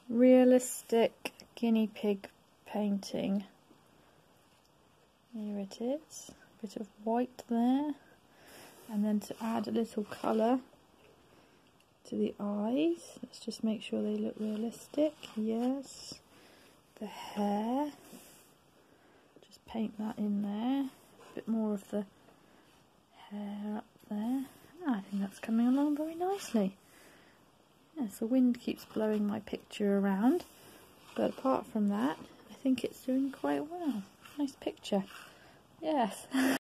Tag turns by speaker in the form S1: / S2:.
S1: realistic guinea pig painting. Here it is, a bit of white there, and then to add a little colour to the eyes, let's just make sure they look realistic. Yes, the hair, just paint that in there, a bit more of the hair up there. I think that's coming along very nicely. Yes, the wind keeps blowing my picture around, but apart from that, I think it's doing quite well. Nice picture. Yes.